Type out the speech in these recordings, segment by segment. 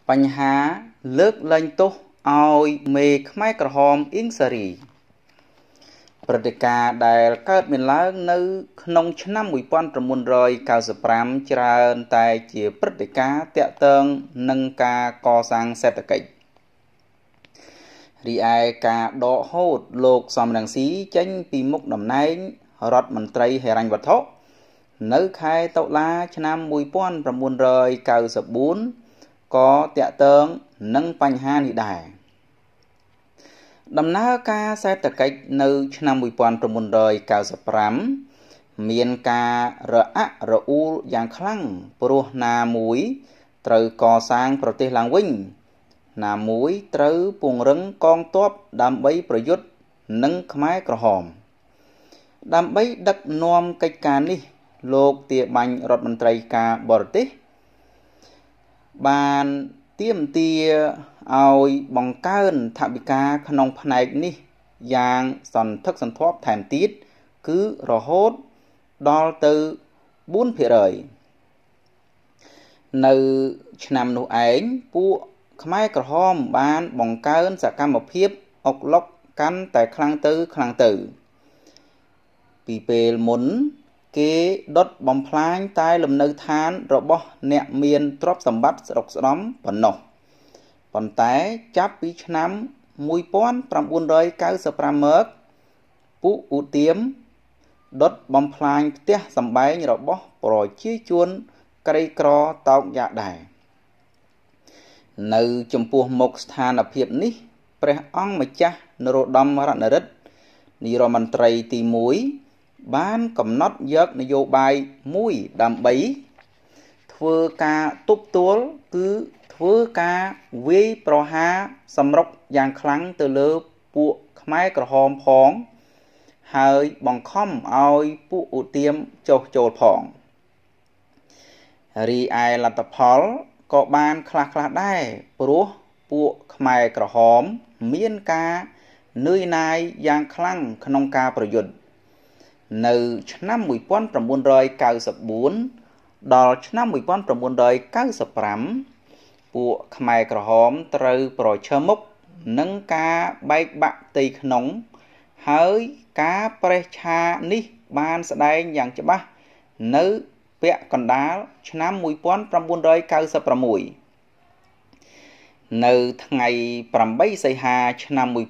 បញ្ហាលើកលែងទោសឲ្យមេខ្មែរក្រហមអ៊ីងសារីព្រឹត្តិការណ៍ដែលកើតមានឡើងនៅក្នុងឆ្នាំ1995ច្រើនតែជាព្រឹត្តិការណ៍ទាក់ទងនឹងការកសាងសេដ្ឋកិច្ចរីឯការដកហូតលោកសំរងស៊ីចេញពីមុខតំណែងរដ្ឋមន្ត្រីហិរញ្ញវត្ថុនៅខែតុលាឆ្នាំ1994ក៏ទាក់ទងនឹងបញ្ហានេះដែរដំណើរការសេដ្ឋកិច្ចនៅឆ្នាំ1995មានការរអាក់រអួលយ៉ាងខ្លាំងព្រោះណាមួយត្រូវកសាងប្រទេសឡើងវិញណាមួយត្រូវពង្រឹងកងទ័ពដើម្បីប្រយុទ្ធនឹងខ្មែរក្រហមដើម្បីដឹកនាំកិច្ចការនេះលោកទាបាញ់រដ្ឋមន្ត្រីការបរទេសបានទាមទារឲ្យបង្កើនថវិកាក្នុងផ្នែកនេះយ៉ាងសន្ធឹកសន្ធាប់ថែមទៀតគឺរហូតដល់ទៅ 4% នៅឆ្នាំនោះឯងពួកខ្មែរក្រហមបានបង្កើនសកម្មភាពអុកឡុកកាន់តែខ្លាំងទៅពីពេលមុនគេដុតបំផ្លាញតែលំនៅឋានរបស់អ្នកមានទ្រព្យសម្បត្តិស្រុកស្ដំប៉ុណ្ណោះប៉ុន្តែចាប់ពីឆ្នាំ1995មកពួកឧទាមដុតបំផ្លាញផ្ទះសម្បែងរបស់ប្រជាជនក្រីក្រតោកយ៉ាដែរនៅចំពោះមុខស្ថានភាពនេះព្រះអង្គម្ចាស់នរោត្តមរណរដ្ឋនាយរដ្ឋមន្ត្រីទី1បានកំណត់យកនយោបាយមួយដើម្បីធ្វើការទប់ទល់គឺធ្វើការវាយប្រហារសម្រុកយ៉ាងខ្លាំងទៅលើពួកខ្មែរក្រហមផងហើយបង្ខំឲ្យពួកឧទាមចុះចូលផងរីឯលទ្ធផលក៏បានខ្លះដែរព្រោះពួកខ្មែរក្រហមមានការនឿយណាយយ៉ាងខ្លាំងក្នុងការប្រយុទ្ធនៅឆ្នាំ1994ដល់ឆ្នាំ1995ពួកខ្មែរក្រហមត្រូវប្រឈមមុខនឹងការបែកបាក់ផ្ទៃក្នុងហើយការប្រេះឆានេះបានស្ដែងយ៉ាងច្បាស់នៅពាក់កណ្ដាលឆ្នាំ1996នៅថ្ងៃ8សីហាឆ្នាំ1996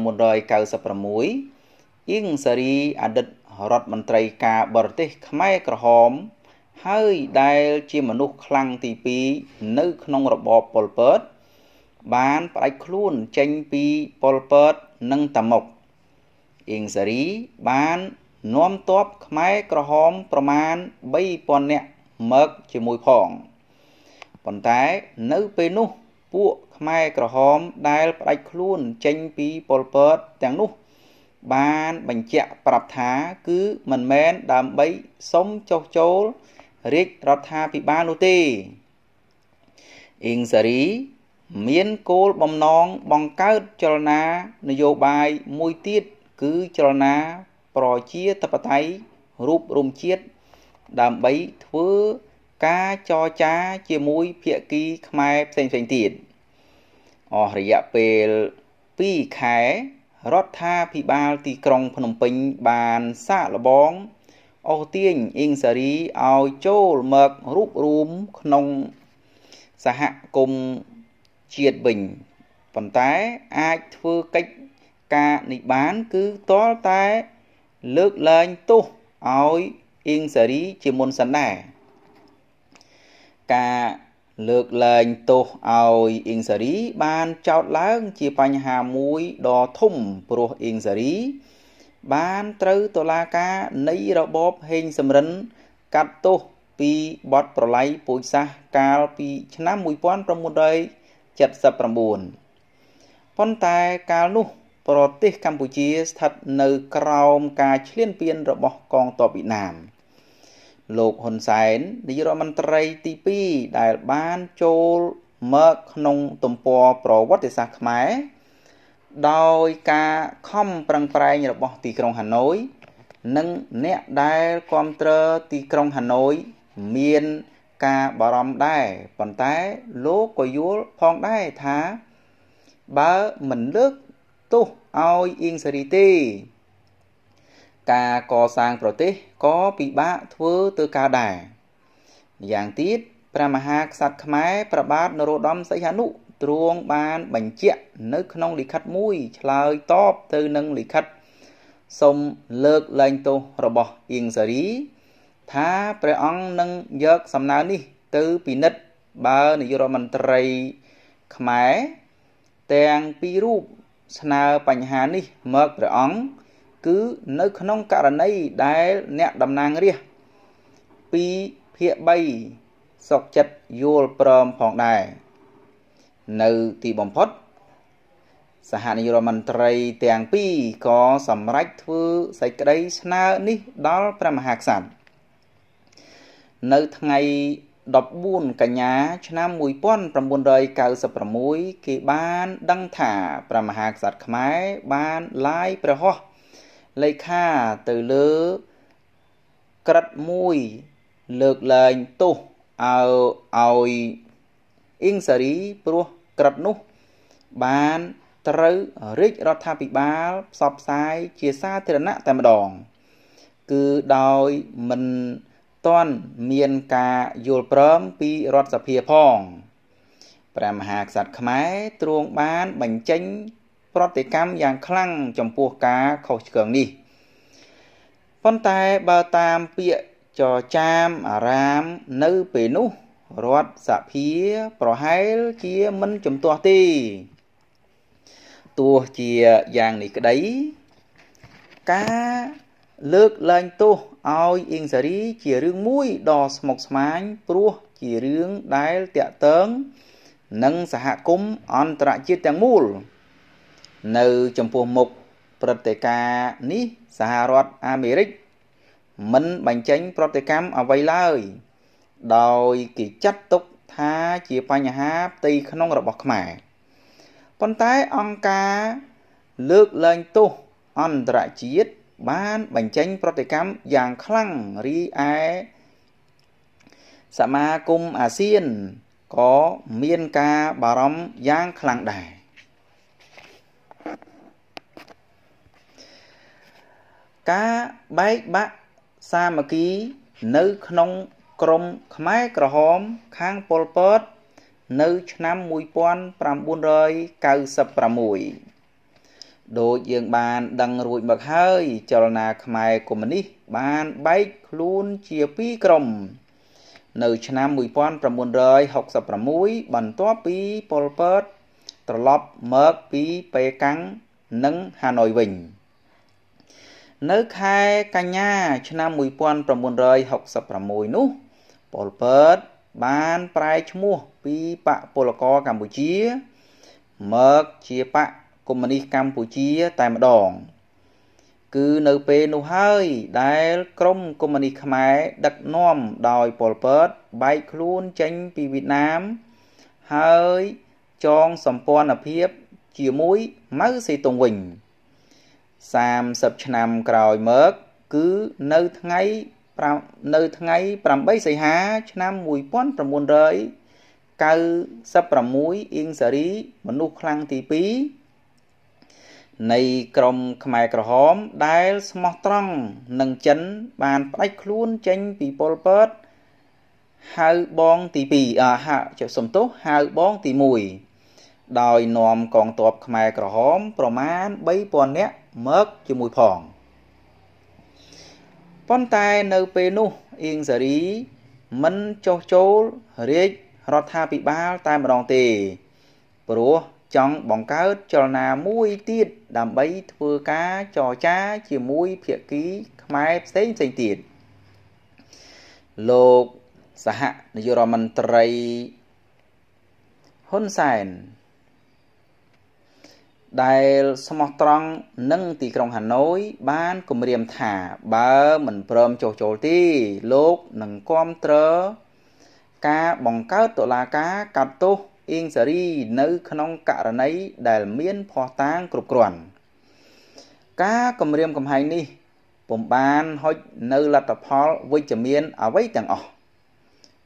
អ៊ីងសារីអតីតរដ្ឋមន្ត្រីការបរទេសខ្មែរក្រហមហើយដែលជាមនុស្សខ្លាំងទី2នៅក្នុងរបបប៉ុលពតបានផ្ដាច់ខ្លួនចេញពីប៉ុលពតនិងតាមុកអ៊ីងសារីបាននាំទ័ពខ្មែរក្រហមប្រមាណ 3000 នាក់មកជាមួយផងប៉ុន្តែនៅពេលនោះពួកខ្មែរក្រហមដែលផ្ដាច់ខ្លួនចេញពីប៉ុលពតទាំងនោះបានបញ្ជាក់ប្រាប់ថាគឺមិនមែនដើម្បីសុំចុះចូលរាជរដ្ឋាភិបាលនោះទេអ៊ីងសារីមានគោលបំណងបង្កើតចលនានយោបាយមួយទៀតគឺចលនាប្រជាធិបតេយ្យរូបរួមជាតិដើម្បីធ្វើការចរចាជាមួយភាគីខ្មែរផ្សេងទៀតអស់រយៈពេល2ខែរដ្ឋាភិបាលទីក្រុងភ្នំពេញបានសាកល្បងអូសទាញអ៊ីងសារីឲ្យចូលមករួបរួមក្នុងសហគមន៍ជាតិវិញប៉ុន្តែអាចធ្វើកិច្ចការនេះបានគឺទាល់តែលើកលែងទោសឲ្យអ៊ីងសារីជាមុនសិនដែរការលើកលែងទោសឲ្យអ៊ីងសារីបានចោទឡើងជាបញ្ហាមួយដ៏ធំព្រោះអ៊ីងសារីបានត្រូវតុលាការនៃរបបហេងសំរិនកាត់ទោសពីបទប្រល័យពូជសាសន៍កាលពីឆ្នាំ1979ប៉ុន្តែកាលនោះប្រទេសកម្ពុជាស្ថិតនៅក្រោមការឈ្លានពានរបស់កងទ័ពវៀតណាមលោកហ៊ុនសែននាយរដ្ឋមន្ត្រីទី2ដែលបានចូលមកក្នុងទំព័រប្រវត្តិសាស្ត្រខ្មែរដោយការខំប្រឹងប្រែងរបស់ទីក្រុងហាណូយនិងអ្នកដែលគាំទ្រទីក្រុងហាណូយមានការបារម្ភដែរប៉ុន្តែលោកក៏យល់ផងដែរថាបើមិនលើកទោសឲ្យអៀងសារីទេការកសាងប្រទេសក៏ពិបាកធ្វើទៅកើតដែរយ៉ាងទៀតព្រះមហាក្សត្រខ្មែរព្រះបាទនរោត្តមសីហនុទ្រង់បានបញ្ជាក់នៅក្នុងលិខិតមួយឆ្លើយតបទៅនឹងលិខិតសូមលើកលែងទោសរបស់អៀងសារីថាព្រះអង្គនឹងយកសំណើនេះទៅពិនិត្យបើនាយករដ្ឋមន្ត្រីខ្មែរទាំងពីររូបស្នើបញ្ហានេះមកព្រះអង្គគឺនៅក្នុងករណីដែលអ្នកតំណាងរាស្ត្រ2ភាគ3សុខចិត្តយល់ព្រមផងដែរនៅទីបំផុតសហនាយករដ្ឋមន្ត្រីទាំងពីរក៏សម្រេចធ្វើសេចក្តីស្នើនេះដល់ព្រះមហាក្សត្រនៅថ្ងៃ14កញ្ញាឆ្នាំ1996គេបានដឹងថាព្រះមហាក្សត្រខ្មែរបានឡាយព្រះហស្ថលេខាទៅលើក្រិតមួយលើកលែងទោសឲ្យអៀងសារីព្រោះក្រិតនោះបានត្រូវរាជរដ្ឋាភិបាលផ្សព្វផ្សាយជាសាធារណៈតែម្ដងគឺដោយមិនទាន់មានការយល់ព្រមពីរដ្ឋសភាផងព្រះមហាក្សត្រខ្មែរទ្រង់បានបញ្ចេញប្រតិកម្មយ៉ាងខ្លាំងចំពោះការខុសឆ្គងនេះប៉ុន្តែបើតាមពាក្យចចាមអារាមនៅពេលនោះរដ្ឋសភាប្រហែលជាមិនជំទាស់ទេទោះជាយ៉ាងនេះក្តីការលើកលែងទោសឲ្យអៀងសារីជារឿងមួយដ៏ស្មុគស្មាញព្រោះជារឿងដែលតាក់ទងនឹងសហគមន៍អន្តរជាតិទាំងមូលនៅចំពោះមុខព្រឹត្តិការណ៍នេះសហរដ្ឋអាមេរិកមិនបញ្ចេញប្រតិកម្មអ្វីឡើយដោយគេចាត់ទុកថាជាបញ្ហាផ្ទៃក្នុងរបស់ខ្មែរប៉ុន្តែអង្គការលើកលែងទោសអន្តរជាតិបានបញ្ចេញប្រតិកម្មយ៉ាងខ្លាំងរីឯសមាគមអាស៊ានក៏មានការបារម្ភយ៉ាងខ្លាំងដែរការបែកបាក់សាមគ្គីនៅក្នុងក្រុមខ្មែរក្រហមខាងប៉ុលពតនៅឆ្នាំ1996ដូចយើងបានដឹងរួចមកហើយចលនាខ្មែរកុម្មុយនីសបានបែកខ្លួនជាពីរក្រុមនៅឆ្នាំ1966បន្ទាប់ពីប៉ុលពតត្រឡប់មកពីប៉េកាំងនិងហាណូយវិញនៅខែកញ្ញាឆ្នាំ1966នោះប៉ុលពតបានប្រែឈ្មោះពីបកពលករកម្ពុជាមកជាបកកុម្មុយនីសកម្ពុជាតែម្ដងគឺនៅពេលនោះហើយដែលក្រុមកុម្មុយនីសខ្មែរដឹកនាំដោយប៉ុលពតបែកខ្លួនចេញពីវៀតណាមហើយចងសម្ព័ន្ធភាពជាមួយម៉ៅសេទុងវិញ30ឆ្នាំក្រោយមកគឺនៅថ្ងៃ8សីហាឆ្នាំ1996អៀងសារីមនុស្សខ្លាំងទី2នៃក្រុមខ្មែរក្រហមដែលស្មោះត្រង់នឹងចិនបានផ្ដាច់ខ្លួនចេញពីប៉ុលពតហៅបងទី2ហៅបងទី1ដោយនាំកងទ័ពខ្មែរក្រហមប្រមាណ 3000 នាក់មកជាមួយផងប៉ុន្តែនៅពេលនោះអៀងសារីមិនចុះចូលរាជរដ្ឋាភិបាលតែម្ដងទេព្រោះចង់បង្កើតចលនាមួយទៀតដើម្បីធ្វើការចរចាជាមួយភាគីខ្មែរផ្សេងទៀតលោកសហនាយករដ្ឋមន្ត្រីហ៊ុនសែនដែលស្មោះត្រង់នឹងទីក្រុងហាណូយបានគម្រាមថាបើមិនព្រមចុះចូលទេលោកនឹងគាំទ្រការបង្កើតតុលាការកាត់ទោសអៀងសារីនៅក្នុងករណីដែលមានភស្តុតាងគ្រប់គ្រាន់ការគម្រាមកំហែងនេះពុំបានហុចនៅលទ្ធផលវិជ្ជមានអ្វីទាំងអស់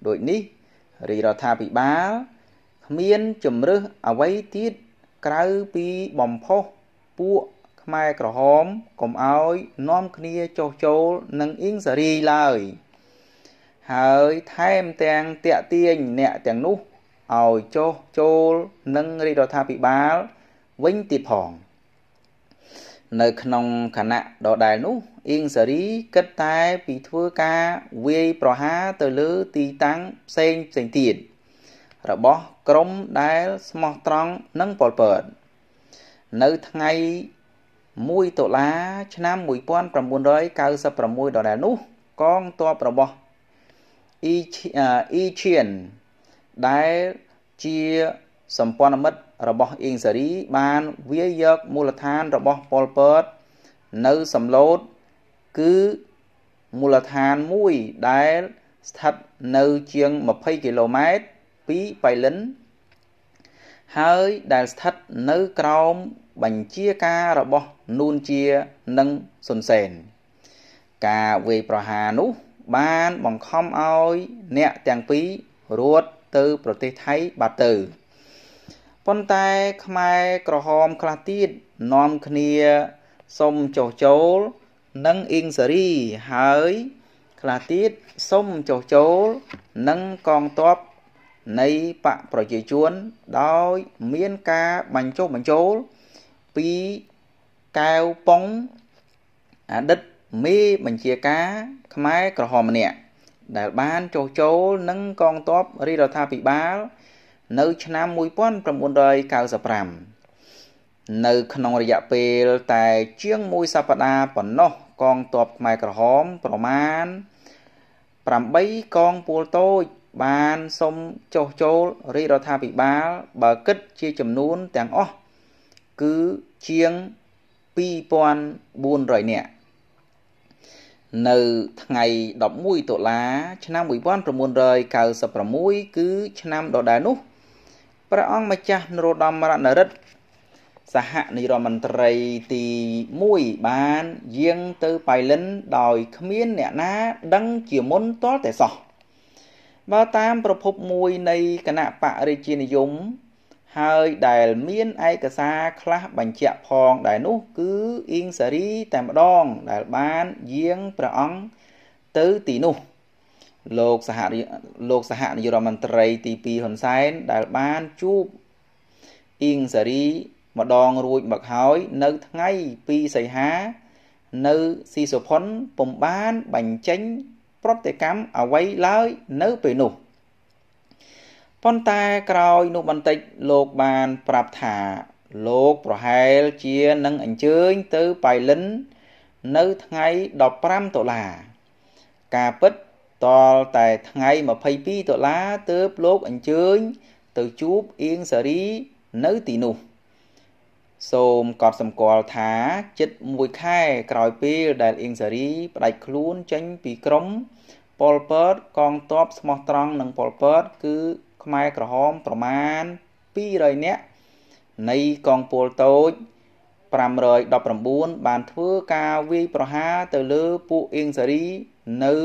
ដូចនេះរាជរដ្ឋាភិបាលគ្មានជំរើសអ្វីទៀតក្រៅពីបំផុសពួកខ្មែរក្រហមកុំឲ្យនាំគ្នាចុះចូលនឹងអ៊ីងសារីឡើយហើយថែមទាំងតាក់ទាញអ្នកទាំងនោះឲ្យចុះចូលនឹងរាជរដ្ឋាភិបាលវិញទៀតផងនៅក្នុងគណៈដដែលនោះអ៊ីងសារីគិតតែពីធ្វើការវាយប្រហារទៅលើទីតាំងផ្សេងទៀតរបស់ក្រុមដែលស្មោះត្រង់នឹងប៉ុលពតនៅថ្ងៃ1តុលាឆ្នាំ1996ដដែលនោះកងទ័ពរបស់អ៊ីឈៀនដែលជាសម្ព័ន្ធមិត្តរបស់អ៊ីងសារីបានវាយយកមូលដ្ឋានរបស់ប៉ុលពតនៅសំឡូតគឺមូលដ្ឋានមួយដែលស្ថិតនៅជាង20គីឡូម៉ែត្រពីបៃលិនហើយដែលស្ថិតនៅក្រោមបញ្ជាការរបស់នួនជានិងសុនសែនការវាយប្រហារនោះបានបង្ខំឲ្យអ្នកទាំងពីររត់ទៅប្រទេសថៃបាត់ទៅប៉ុន្តែខ្មែរក្រហមខ្លះទៀតនាំគ្នាសុំចុះចូលនឹងអ៊ីងសារីហើយខ្លះទៀតសុំចុះចូលនឹងកងទ័ពនៃបកប្រជាជនដោយមានការបញ្ចុះបញ្ចូលពីកែវប៉ុងអតីតមេបញ្ជាការខ្មែរក្រហមម្នាក់ដែលបានចុះចូលនឹងកងទ័ពរាជរដ្ឋាភិបាលនៅឆ្នាំ1995នៅក្នុងរយៈពេលតែជាង1សប្តាហ៍ប៉ុណ្ណោះកងទ័ពខ្មែរក្រហមប្រមាណ8កងពលតូចបានសុំចុះចូលរាជរដ្ឋាភិបាលបើគិតជាចំនួនទាំងអស់គឺជាង2400នាក់នៅថ្ងៃ11តុលាឆ្នាំ1996គឺឆ្នាំដដែលនោះព្រះអង្គម្ចាស់នរោត្តមរណរដ្ឋសហនាយរដ្ឋមន្ត្រីទី1បានយាងទៅបៃលិនដោយគ្មានអ្នកណាដឹងជាមុនទាល់តែសោះបើតាមប្រភពមួយនៃគណៈបករាជានិយមហើយដែលមានឯកសារខ្លះបញ្ជាក់ផងដែរនោះគឺអ៊ីងសារីតែម្ដងដែលបានយាងព្រះអង្គទៅទីនោះលោកសហនាយករដ្ឋមន្ត្រីទី2ហ៊ុនសែនដែលបានជួបអ៊ីងសារីម្ដងរួចមកហើយនៅថ្ងៃ2សីហានៅស៊ីសុផុនពុំបានបញ្ចេញប្រតិកម្មអ្វីឡើយនៅពេលនោះប៉ុន្តែក្រោយនោះបន្តិចលោកបានប្រាប់ថាលោកប្រហែលជានឹងអញ្ជើញទៅបៃលិននៅថ្ងៃ15តុលាការពិតតលតែថ្ងៃ22តុលាទើបលោកអញ្ជើញទៅជួបអ៊ីងសារីនៅទីនោះសូមកត់សម្គាល់ថាជិត1ខែក្រោយពេលដែលអ៊ីងសារីផ្ដាច់ខ្លួនចេញពីក្រុមប៉ុលពតកងទ័ពស្មោះត្រង់នឹងប៉ុលពតគឺខ្មែរក្រហមប្រមាណ200នាក់នៃកងពលតូច519បានធ្វើការវាយប្រហារទៅលើពួកអ៊ីងសារីនៅ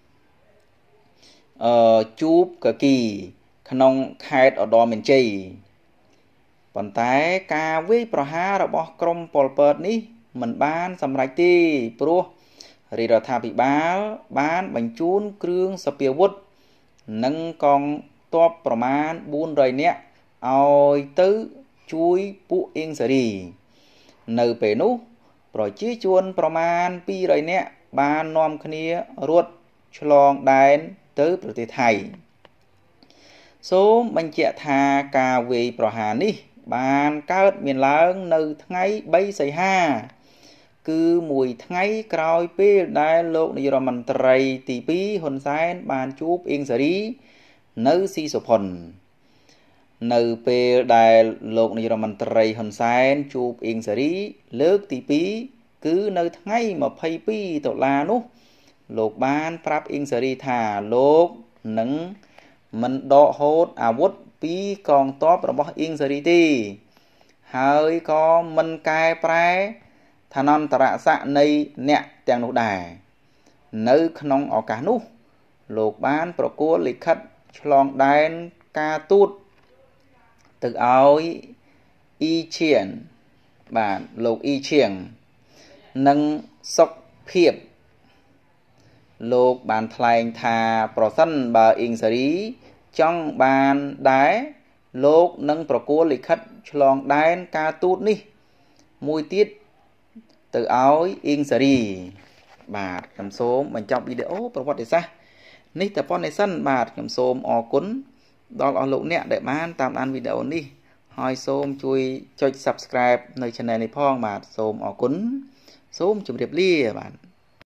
ជួបកគីក្នុងខេត្តឧត្តរមានជ័យប៉ុន្តែការវាយប្រហាររបស់ក្រុមប៉ុលពតនេះមិនបានសម្រេចទេព្រោះរាជរដ្ឋាភិបាលបានបញ្ជូនគ្រឿងសព្វាវុធនិងកងទ័ពប្រមាណ400នាក់ឲ្យទៅជួយពួកអ៊ីងសារីនៅពេលនោះប្រជាជនប្រមាណ200នាក់បាននាំគ្នារត់ឆ្លងដែនទៅប្រទេសថៃសូមបញ្ជាក់ថាការវាយប្រហារនេះបានកើតមានឡើងនៅថ្ងៃ3សីហាគឺមួយថ្ងៃក្រោយពេលដែលលោកនាយរដ្ឋមន្ត្រីទី2ហ៊ុនសែនបានជួបអ៊ីងសារីនៅស៊ីសុផុននៅពេលដែលលោកនាយរដ្ឋមន្ត្រីហ៊ុនសែនជួបអ៊ីងសារីលើកទី2គឺនៅថ្ងៃ22តុលានោះលោកបានប្រាប់អ៊ីងសារីថាលោកនឹងមិនដកហូតអាវុធពីកងទ័ពរបស់អ៊ីងសារីទេហើយក៏មិនកែប្រែឋានន្តរស័ក្តិនៃអ្នកទាំងនោះដែរនៅក្នុងឱកាសនោះលោកបានប្រគល់លិខិតឆ្លងដែនការទូតទៅឲ្យអ៊ីឈៀនបាទលោកអ៊ីឈៀងនិងសុខភាពលោកបានថ្លែងថាប្រសិនបើអ៊ីងសារីចង់បានដែរលោកនឹងប្រគល់លិខិតឆ្លងដែនការទូតនេះមួយទៀតទៅឲ្យអ៊ីងសារីបាទខ្ញុំសូមបញ្ចប់វីដេអូប្រវត្តិសាស្ត្រនេះតែប៉ុណ្្នេះសិនបាទខ្ញុំសូមអរគុណដល់អស់លោកអ្នកដែលបានតាមដានវីដេអូនេះហើយសូមជួយចុច Subscribe នៅ Channel នេះផងបាទសូមអរគុណសូមជម្រាបលាបាទ